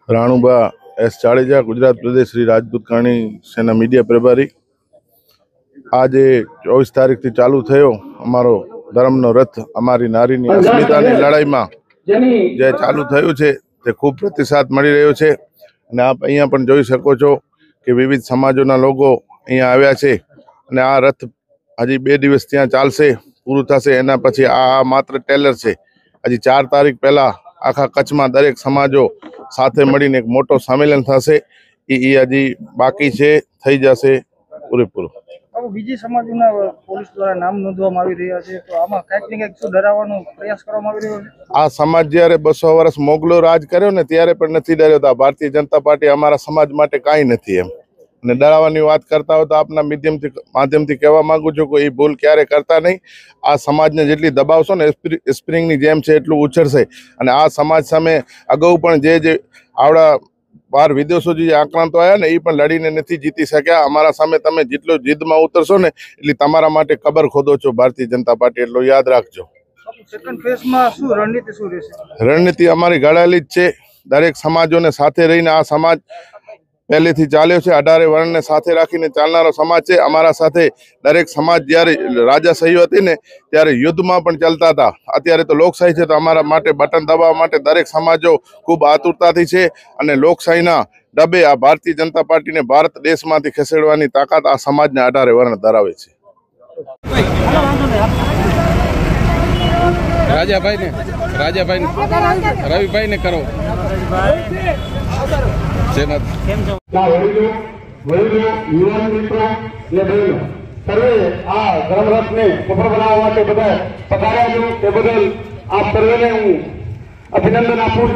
રાણુબા S Jadeja, Gujarat પ્રદેશ Shri Rajput Karni Sena media પ્રભારી। આજે 24 તારીખથી ચાલુ થયો અમારો ધર્મનો રથ, અમારી નારીની અસ્મિતાની લડાઈમાં જે ચાલુ થયું છે તે ખૂબ પ્રતિસાદ મળી રહ્યો છે। અને આપ અહીંયા પણ જોઈ શકો છો કે વિવિધ સમાજોના લોકો અહીંયા આવ્યા છે અને આ રથ હજી 2 દિવસ ત્યાં ચાલશે, પૂરું થશે। એના પછી આ માત્ર ટેલર છે। હજી 4 તારીખ પહેલા આખા કચ્છમાં દરેક સમાજો સાથે મળીને એક મોટો સંમેલન થશે। એ હજી બાકી છે, થઈ જશે પૂરેપૂરું। બીજી સમાજના પોલીસ દ્વારા નામ નોંધવામાં આવી રહ્યા છે, તો આમાં કંઈક ને કંઈક શું ડરાવવાનો પ્રયાસ કરવામાં આવી રહ્યો છે? આ સમાજ જ્યારે 200 વર્ષ મોગલો રાજ કર્યો ને ત્યારે પણ નથી ડર્યો હતો। ભારતીય જનતા પાર્ટી અમારા સમાજ માટે કાંઈ નથી એમ, અને ડરાવવાની વાત કરતા હોય તો આપના માધ્યમથી કહેવા માંગુ છું કે એ ભૂલ ક્યારે કરતા નહીં। આ સમાજને જેટલી દબાવશો ને સ્પ્રિંગની જેમ છે એટલું ઉછળશે। અને આ સમાજ સામે અગાઉ પણ જે આવડા 12 વિદેશોથી જે આક્રાંતો આવ્યા ને એ પણ લડીને નથી જીતી શક્યા। અમારા સામે તમે જેટલું જીદમાં ઉતરશો ને એટલી તમારા માટે કબર ખોદો છો ભારતીય જનતા પાર્ટી, એટલું યાદ રાખજો। સેકન્ડ ફેઝમાં શું રણનીતિ શું રહેશે? રણનીતિ અમારી ઘડાયેલી જ છે। દરેક સમાજોને સાથે રહીને આ સમાજ પહેલેથી ચાલ્યો છે। 18 વર્ણને સાથે રાખીને ચાલનારો સમાજ છે। અમારા સાથે દરેક સમાજ જ્યારે રાજાશાહી હતી ને ત્યારે યુદ્ધમાં પણ ચાલતા હતા। અત્યારે તો લોકશાહી છે, તો અમારા માટે બટન દબાવવા માટે દરેક સમાજો ખૂબ આતુરતાથી છે। અને લોકશાહીના ડબે આ ભારતીય જનતા પાર્ટીને ભારત દેશમાંથી ખસેડવાની તાકાત આ સમાજને 18 વર્ણ ધરાવે છે। રવિભાઈ ને કરો યુવાન મિત્રો ને બહેનો સર્વે આ ધર્મરથને સફળ બનાવવા માટે બધા પધાર્યા છો, તે બદલ આપ સર્વેને હું અભિનંદન આપું છું।